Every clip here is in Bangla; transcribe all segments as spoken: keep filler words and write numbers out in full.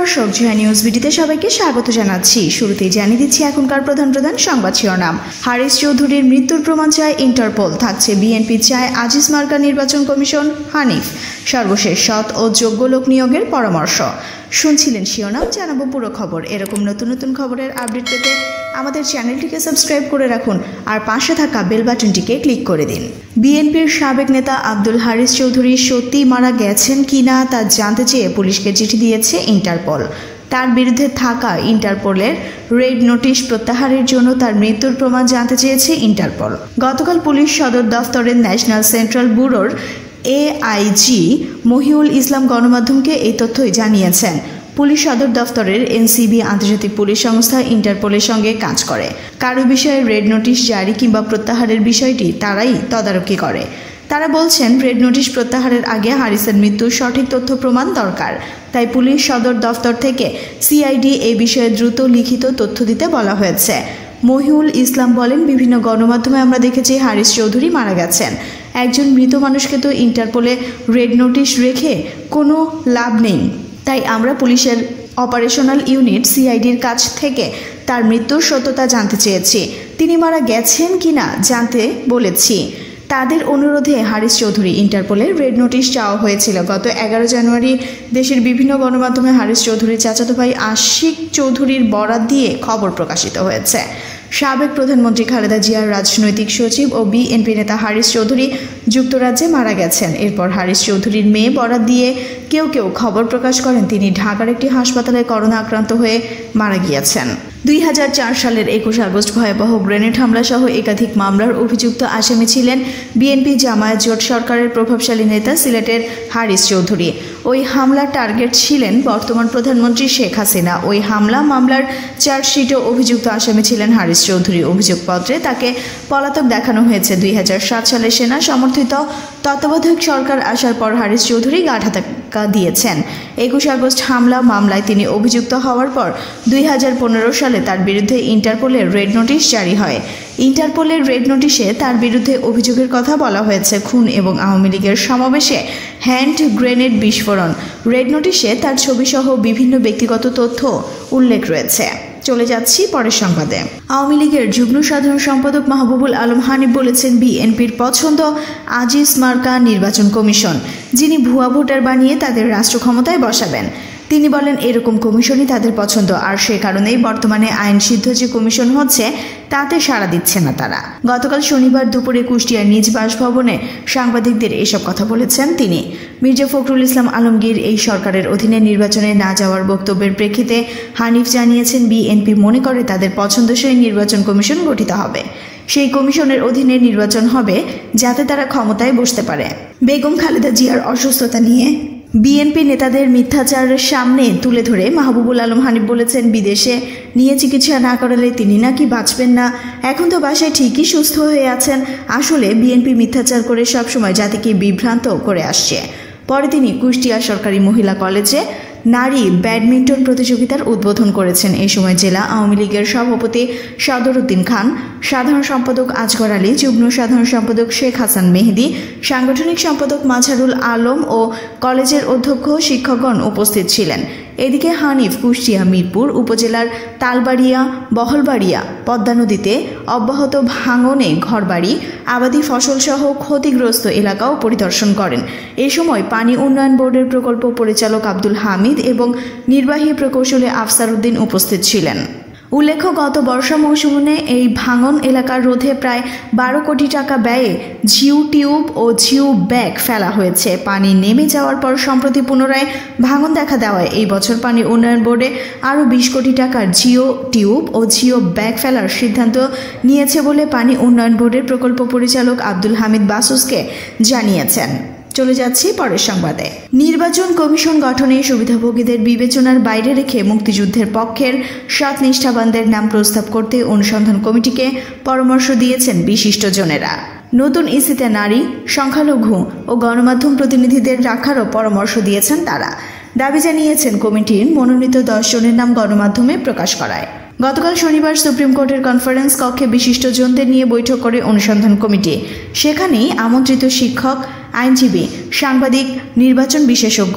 দর্শক, জয়া নিউজ বিডিতে সবাইকে স্বাগত জানাচ্ছি। শুরুতেই জানিয়ে দিচ্ছি এখনকার প্রধান প্রধান সংবাদ শিরোনাম। হারিস চৌধুরীর মৃত্যুর প্রমাণ চায় ইন্টারপোল, থাকছে বিএনপি চায় আজিজ মার্কা নির্বাচন কমিশন, হানিফ সর্বশেষ সৎ ও যোগ্য লোক নিয়োগের পরামর্শ। শুনছিলেন শিরোনাম, জানাবো পুরো খবর। এরকম নতুন নতুন খবরের আপডেট পেতে আমাদের চ্যানেলটিকে সাবস্ক্রাইব করে রাখুন আর পাশে থাকা বেল বাটনটিকে ক্লিক করে দিন। বিএনপির সাবেক নেতা আব্দুল হারিস চৌধুরী সত্যি মারা গেছেন কিনা তা জানতে চেয়ে পুলিশকে চিঠি দিয়েছে ইন্টারপোল। তার বিরুদ্ধে থাকা ইন্টারপোলের রেড নোটিশ প্রত্যাহারের জন্য তার মৃত্যুর প্রমাণ জানতে চেয়েছে ইন্টারপোল। গতকাল পুলিশ সদর দফতরের ন্যাশনাল সেন্ট্রাল ব্যুরোর এআইজি মহিউল ইসলাম গণমাধ্যমকে এই তথ্যই জানিয়েছেন। পুলিশ সদর দফতরের এনসিবি আন্তর্জাতিক পুলিশ সংস্থা ইন্টারপোলের সঙ্গে কাজ করে। কারো বিষয়ে রেড নোটিশ জারি কিংবা প্রত্যাহারের বিষয়টি তারাই তদারকি করে। তারা বলছেন, রেড নোটিশ প্রত্যাহারের আগে হারিসের মৃত্যুর সঠিক তথ্য প্রমাণ দরকার। তাই পুলিশ সদর দফতর থেকে সিআইডি এই বিষয়ে দ্রুত লিখিত তথ্য দিতে বলা হয়েছে। মহিউল ইসলাম বলেন, বিভিন্ন গণমাধ্যমে আমরা দেখেছি হারিস চৌধুরী মারা গেছেন। একজন মৃত মানুষকে তো ইন্টারপোলে রেড নোটিশ রেখে কোনো লাভ নেই। তাই আমরা পুলিশের অপারেশনাল ইউনিট সিআইডির কাছ থেকে তার মৃত্যুর সত্যতা জানতে চেয়েছি। তিনি মারা গেছেন কিনা জানতে বলেছি। তাদের অনুরোধে হারিস চৌধুরী ইন্টারপোলের রেড নোটিশ চাওয়া হয়েছিল। গত এগারো জানুয়ারি দেশের বিভিন্ন গণমাধ্যমে হারিস চৌধুরীর চাচাতো ভাই আশিক চৌধুরীর বরাত দিয়ে খবর প্রকাশিত হয়েছে। সাবেক প্রধানমন্ত্রী খালেদা জিয়ার রাজনৈতিক সচিব ও বিএনপি নেতা হারিস চৌধুরী যুক্তরাজ্যে মারা গেছেন। এরপর হারিস চৌধুরীর মেয়ে বরাত দিয়ে কেউ কেউ খবর প্রকাশ করেন তিনি ঢাকার একটি হাসপাতালে করোনা আক্রান্ত হয়ে মারা গিয়েছেন। দুই হাজার চার সালের একুশ আগস্ট ভয়াবহ গ্রেনেড হামলা সহ একাধিক মামলার অভিযুক্ত আসামি ছিলেন বিএনপি জামায়াত জোট সরকারের প্রভাবশালী নেতা সিলেটের হারিস চৌধুরী। ওই হামলার টার্গেট ছিলেন বর্তমান প্রধানমন্ত্রী শেখ হাসিনা। ওই হামলা মামলার চার্জশিটে অভিযুক্ত আসামি ছিলেন হারিস চৌধুরী। অভিযোগপত্রে তাকে পলাতক দেখানো হয়েছে। দুই হাজার সাত সালে সেনা সমর্থিত তত্ত্বাবধায়ক সরকার আসার পর হারিস চৌধুরী গাঁটহাতা দিয়েছেন। একুশ আগস্ট হামলা মামলায় তিনি অভিযুক্ত হওয়ার পর দুই হাজার পনেরো সালে তার বিরুদ্ধে ইন্টারপোলের রেড নোটিশ জারি হয়। ইন্টারপোলের রেড নোটিশে তার বিরুদ্ধে অভিযোগের কথা বলা হয়েছে খুন এবং আওয়ামী লীগের সমাবেশে হ্যান্ড গ্রেনেড বিস্ফোরণ। রেড নোটিশে তার ছবিসহ বিভিন্ন ব্যক্তিগত তথ্য উল্লেখ রয়েছে। চলে যাচ্ছি পরের সংবাদে। আওয়ামী লীগের যুগ্ম সাধারণ সম্পাদক মাহবুবুল আলম হানিফ বলেছেন, বিএনপির পছন্দ আজিজ মার্কা নির্বাচন কমিশন, যিনি ভুয়া ভোটার বানিয়ে তাদের রাষ্ট্র ক্ষমতায় বসাবেন। তিনি বলেন, এরকম কমিশনই তাদের পছন্দ, আর সে কারণেই বর্তমানে আইন সিদ্ধ যে কমিশন হচ্ছে তাতে সাড়া দিচ্ছে না তারা। গতকাল শনিবার দুপুরে কুষ্টিয়ার নিজ বাসভবনে সাংবাদিকদের এসব কথা বলেছেন তিনি। মির্জা ফখরুল ইসলাম আলমগীর এই সরকারের অধীনে নির্বাচনে না যাওয়ার বক্তব্যের প্রেক্ষিতে হানিফ জানিয়েছেন, বিএনপি মনে করে তাদের পছন্দসই নির্বাচন কমিশন গঠিত হবে। সেই কমিশনের অধীনে নির্বাচন হবে যাতে তারা ক্ষমতায় বসতে পারে। বেগম খালেদা জিয়ার অসুস্থতা নিয়ে বিএনপি নেতাদের মিথ্যাচারের সামনে তুলে ধরে মাহবুবুল আলম হানিফ বলেছেন, বিদেশে নিয়ে চিকিৎসা না করালে তিনি নাকি বাঁচবেন না। এখন তো বাসায় ঠিকই সুস্থ হয়ে আছেন। আসলে বিএনপি মিথ্যাচার করে সবসময় জাতিকে বিভ্রান্ত করে আসছে। পরে তিনি কুষ্টিয়া সরকারি মহিলা কলেজে নারী ব্যাডমিন্টন প্রতিযোগিতার উদ্বোধন করেছেন। এই সময় জেলা আওয়ামী লীগের সভাপতি সদরউদ্দিন খান, সাধারণ সম্পাদক আজগর আলী, যুগ্ম সাধারণ সম্পাদক শেখ হাসান মেহেদি, সাংগঠনিক সম্পাদক মাজহারুল আলম ও কলেজের অধ্যক্ষ শিক্ষকগণ উপস্থিত ছিলেন। এদিকে হানিফ কুষ্টিয়া মিরপুর উপজেলার তালবাড়িয়া, বহলবাড়িয়া, পদ্মা নদীতে অব্যাহত ভাঙনে ঘরবাড়ি, আবাদি ফসলসহ ক্ষতিগ্রস্ত এলাকাও পরিদর্শন করেন। এ সময় পানি উন্নয়ন বোর্ডের প্রকল্প পরিচালক আব্দুল হামিদ এবং নির্বাহী প্রকৌশলী আফসার উদ্দিন উপস্থিত ছিলেন। উল্লেখ্য, গত বর্ষা মৌসুমে এই ভাঙন এলাকার রোধে প্রায় বারো কোটি টাকা ব্যয়ে জিও টিউব ও জিও ব্যাগ ফেলা হয়েছে। পানি নেমে যাওয়ার পর সম্প্রতি পুনরায় ভাঙন দেখা দেওয়ায় এই বছর পানি উন্নয়ন বোর্ডে আরও বিশ কোটি টাকার জিও টিউব ও জিও ব্যাগ ফেলার সিদ্ধান্ত নিয়েছে বলে পানি উন্নয়ন বোর্ডের প্রকল্প পরিচালক আব্দুল হামিদ বাসুসকে জানিয়েছেন। চলে যাচ্ছি পরের সংবাদে। নির্বাচন কমিশন গঠনে সুবিধাভোগীদের বিবেচনার বাইরে রেখে মুক্তিযুদ্ধের পক্ষের সৎ নিষ্ঠাবানদের নাম প্রস্তাব করতে অনুসন্ধান কমিটিকে পরামর্শ দিয়েছেন বিশিষ্টজনেরা। নতুন ইসিতে নারী, সংখ্যালঘু ও গণমাধ্যম প্রতিনিধিদের রাখারও পরামর্শ দিয়েছেন তারা। দাবি জানিয়েছেন কমিটির মনোনীত দশ জনের নাম গণমাধ্যমে প্রকাশ করায়। গতকাল শনিবার সুপ্রিম কোর্টের কনফারেন্স কক্ষে বিশিষ্টজনদের নিয়ে বৈঠক করে অনুসন্ধান কমিটি। সেখানেই আমন্ত্রিত শিক্ষক, আইনজীবী, সাংবাদিক, নির্বাচন বিশেষজ্ঞ,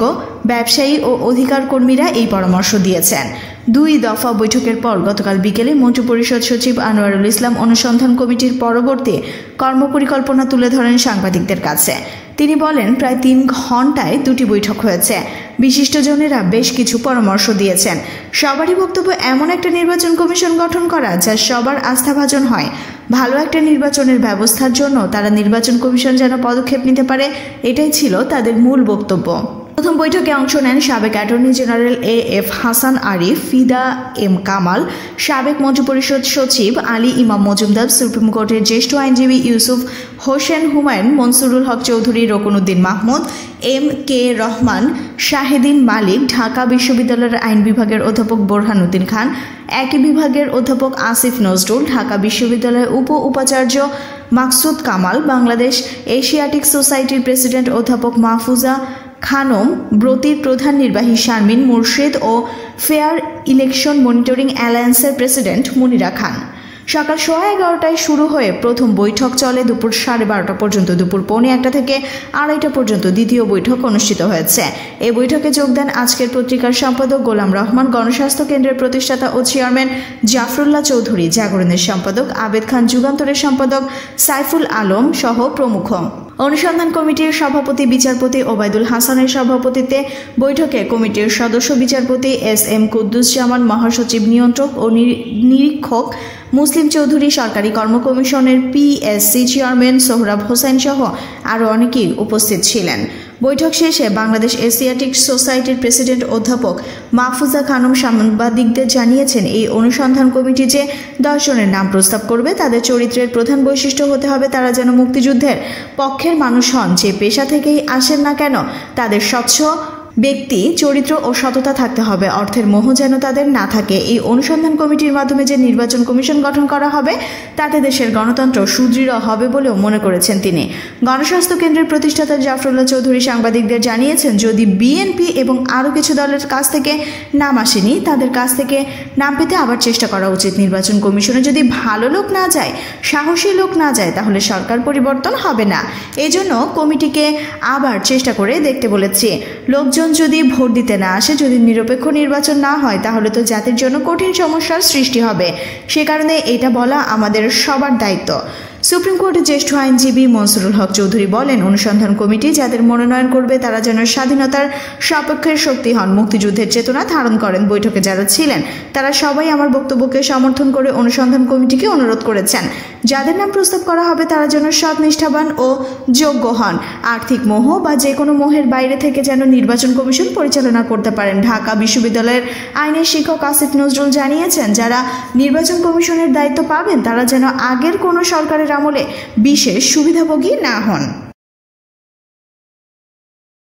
ব্যবসায়ী ও অধিকার কর্মীরা এই পরামর্শ দিয়েছেন। দুই দফা বৈঠকের পর গতকাল বিকেলে মন্ত্রিপরিষদ সচিব আনোয়ারুল ইসলাম অনুসন্ধান কমিটির পরবর্তী কর্মপরিকল্পনা তুলে ধরেন সাংবাদিকদের কাছে। তিনি বলেন, প্রায় তিন ঘন্টায় দুটি বৈঠক হয়েছে। বিশিষ্টজনেরা বেশ কিছু পরামর্শ দিয়েছেন। সবারই বক্তব্য এমন একটা নির্বাচন কমিশন গঠন করা যা সবার আস্থাভাজন হয়। ভালো একটা নির্বাচনের ব্যবস্থার জন্য তারা নির্বাচন কমিশন যেন পদক্ষেপ নিতে পারে, এটাই ছিল তাদের মূল বক্তব্য। প্রথম বৈঠকে অংশ নেন সাবেক attorney general A F Hasan Arif, Fida M Kamal, সাবেক মন্ত্রিপরিষদ সচিব আলী ইমাম মজুমদার, সুপ্রিম কোর্টের জ্যেষ্ঠ আইনজীবী ইউসুফ হোসেন হুমায়ুন, মনসুরুল হক চৌধুরী, রকুনুদ্দিন মাহমুদ, এম কে রহমান, শাহেদিন মালিক, ঢাকা বিশ্ববিদ্যালয়ের আইন বিভাগের অধ্যাপক বোরহানুদ্দিন খান, একই বিভাগের অধ্যাপক আসিফ নজরুল, ঢাকা বিশ্ববিদ্যালয়ের উপ উপাচার্য মাকসুদ কামাল, বাংলাদেশ এশিয়াটিক সোসাইটির প্রেসিডেন্ট অধ্যাপক মাহফুজা খানম, ব্রতির প্রধান নির্বাহী শারমিন মুর্শিদ ও ফেয়ার ইলেকশন মনিটরিং অ্যালায়েন্সের প্রেসিডেন্ট মুনিরা খান। সকাল সোয়া এগারোটায় শুরু হয়ে প্রথম বৈঠক চলে দুপুর সাড়ে বারোটা পর্যন্ত। দুপুর পৌনে একটা থেকে আড়াইটা পর্যন্ত দ্বিতীয় বৈঠক অনুষ্ঠিত হয়েছে। এই বৈঠকে যোগ দেন আজকের পত্রিকার সম্পাদক গোলাম রহমান, গণস্বাস্থ্য কেন্দ্রের প্রতিষ্ঠাতা ও চেয়ারম্যান জাফরুল্লাহ চৌধুরী, জাগরণের সম্পাদক আবেদ খান, যুগান্তরের সম্পাদক সাইফুল আলম সহ প্রমুখ। অনুসন্ধান কমিটির সভাপতি বিচারপতি ওবায়দুল হাসানের সভাপতিত্বে বৈঠকে কমিটির সদস্য বিচারপতি এস এম কুদ্দুসজামান, মহাসচিব, নিয়ন্ত্রক ও নিরীক্ষক মুসলিম চৌধুরী, সরকারি কর্ম কমিশনের পিএসসি চেয়ারম্যান সোহরাব হোসেন সহ আরও অনেকেই উপস্থিত ছিলেন। বৈঠক শেষে বাংলাদেশ এশিয়াটিক সোসাইটির প্রেসিডেন্ট অধ্যাপক মাহফুজা খানম সাংবাদিকদের জানিয়েছেন, এই অনুসন্ধান কমিটি যে দশ জনের নাম প্রস্তাব করবে তাদের চরিত্রের প্রধান বৈশিষ্ট্য হতে হবে তারা যেন মুক্তিযুদ্ধের পক্ষের মানুষ হন, যে পেশা থেকেই আসেন না কেন তাদের স্বচ্ছ ব্যক্তি চরিত্র ও সততা থাকতে হবে, অর্থের মোহ যেন তাদের না থাকে। এই অনুসন্ধান কমিটির মাধ্যমে যে নির্বাচন কমিশন গঠন করা হবে তাতে দেশের গণতন্ত্র সুদৃঢ় হবে বলেও মনে করেছেন তিনি। গণস্বাস্থ্য কেন্দ্রের প্রতিষ্ঠাতা জাফরুল্লাহ চৌধুরী সাংবাদিকদের জানিয়েছেন, যদি বিএনপি এবং আরও কিছু দলের কাছ থেকে নাম আসেনি তাদের কাছ থেকে নাম পেতে আবার চেষ্টা করা উচিত। নির্বাচন কমিশনে যদি ভালো লোক না যায়, সাহসী লোক না যায়, তাহলে সরকার পরিবর্তন হবে না। এই জন্য কমিটিকে আবার চেষ্টা করে দেখতে বলেছি। লোকজন যদি ভোট দিতে না আসে, যদি নিরপেক্ষ নির্বাচন না হয়, তাহলে তো জাতির জন্য কঠিন সমস্যার সৃষ্টি হবে। সে কারণে এটা বলা আমাদের সবার দায়িত্ব। সুপ্রিম কোর্টের জ্যেষ্ঠ আইনজীবী মনসুরুল হক চৌধুরী বলেন, অনুসন্ধান কমিটি যাদের মনোনয়ন করবে তারা যেন স্বাধীনতার সপক্ষের শক্তি হন, মুক্তিযুদ্ধের চেতনা ধারণ করেন। বৈঠকে যারা ছিলেন তারা সবাই আমার বক্তব্যকে সমর্থন করে অনুসন্ধান কমিটিকে অনুরোধ করেছেন, যাদের নাম প্রস্তাব করা হবে তারা যেন সৎ, নিষ্ঠাবান ও যোগ্য হন। আর্থিক মোহ বা যে কোনো মোহের বাইরে থেকে যেন নির্বাচন কমিশন পরিচালনা করতে পারেন। ঢাকা বিশ্ববিদ্যালয়ের আইনের শিক্ষক আসিফ নজরুল জানিয়েছেন, যারা নির্বাচন কমিশনের দায়িত্ব পাবেন তারা যেন আগের কোনো সরকারের আমলে বিশেষ সুবিধাভোগী না হন।